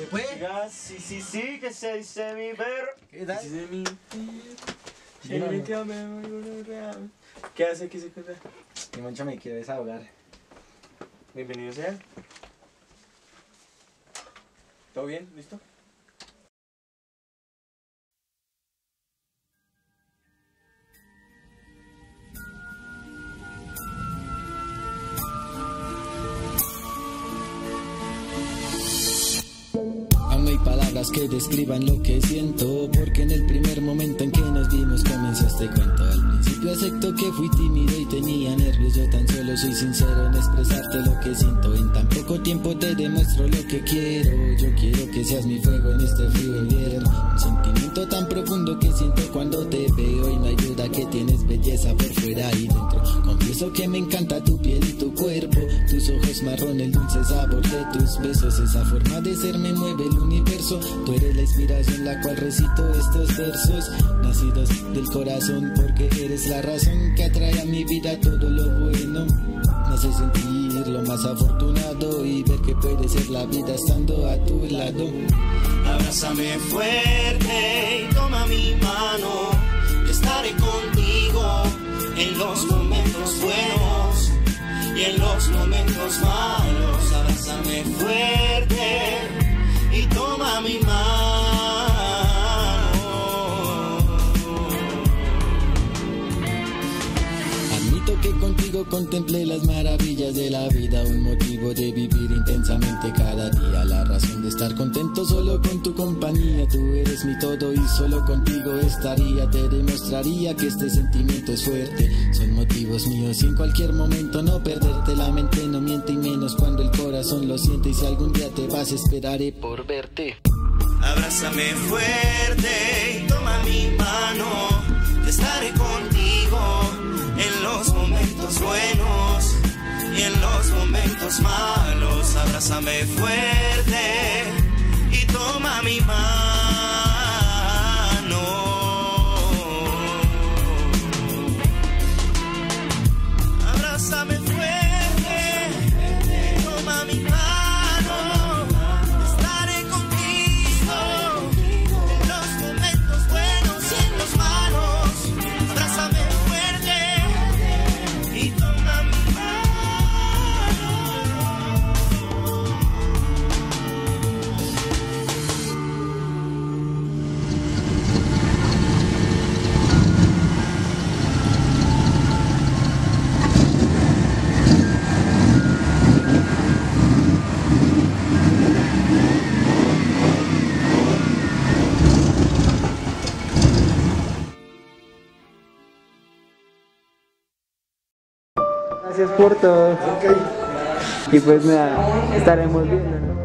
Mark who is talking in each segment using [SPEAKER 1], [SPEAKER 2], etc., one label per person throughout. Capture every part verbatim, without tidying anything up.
[SPEAKER 1] pues.
[SPEAKER 2] Diga, sí, sí, sí, que se dice mi perro.
[SPEAKER 1] ¿Qué tal?
[SPEAKER 2] Sí, se mi
[SPEAKER 1] Sí, no,
[SPEAKER 2] real. ¿Qué hace? ¿Qué se cuenta?
[SPEAKER 1] Mi Moncho me quiere desahogar.
[SPEAKER 2] Bienvenido sea. ¿Todo bien? ¿Listo?
[SPEAKER 3] Aún no hay palabras que describan lo que siento, porque en el primer momento en que nos vimos comenzó este cuento. Al principio acepto que fui tímido y tenía nervios, yo tan solo soy sincero en expresarte lo que siento. En tan poco tiempo te demuestro lo que quiero, yo quiero que seas mi fuego en este frío invierno. Un sentimiento tan profundo que siento cuando te veo, y no hay duda que tienes belleza por fuera y dentro. Confieso que me encanta tu piel y tu cuerpo, tus ojos marrón, el dulce sabor de tus besos, esa forma de ser me mueve el universo. Tú eres la inspiración la cual recito estos versos, nacidos del corazón, porque eres la razón que atrae a mi vida todo lo bueno. Me hace sentir lo más afortunado y ver que puede ser la vida estando a tu lado.
[SPEAKER 4] Abrázame fuerte y toma mi mano, yo estaré contigo en los momentos buenos y en los momentos malos. Abrázame fuerte y toma mi mano.
[SPEAKER 3] Admito que contigo contemplé las maravillas de la vida, un motivo de vivir intensamente cada día, la razón de estar contento solo con tu compañía. Tú eres mi todo y solo contigo estaría, te demostraría que este sentimiento es fuerte. Son motivos míos y en cualquier momento no perderte. La mente no miente y menos cuando el corazón lo siente, y si algún día te vas esperaré por verte.
[SPEAKER 4] Abrázame fuerte y toma mi mano, yo estaré contigo en los momentos buenos y en los momentos malos. Abrázame fuerte y toma mi mano. Abrázame fuerte, toma mi mano, estaré contigo en los momentos buenos y en los malos. Abrázame fuerte y toma mi mano.
[SPEAKER 5] Gracias por todo. Okay. Y pues nada, estaremos viendo, ¿no?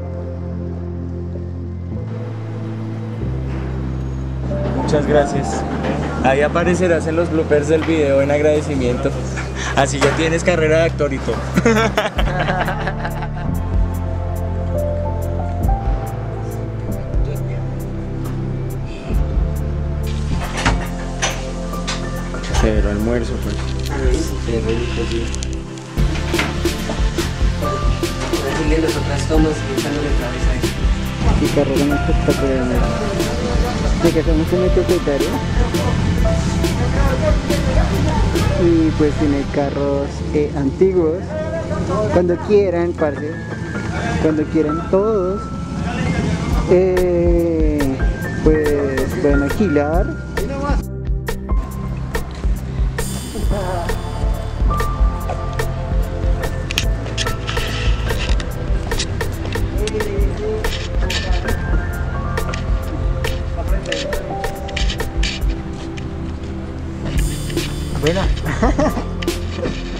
[SPEAKER 2] Muchas gracias. Ahí aparecerás en los bloopers del video en agradecimiento. Así ya tienes carrera de actor y todo. Cero almuerzo, pues.
[SPEAKER 5] Qué rico, sí. Haciendo las otras tomas y echándole cabeza ahí. Y carrera en espectacular. De que somos un propietario. Y pues tiene carros eh, antiguos. Cuando quieran, parce. Cuando quieran todos. Eh, pues pueden alquilar. Buena.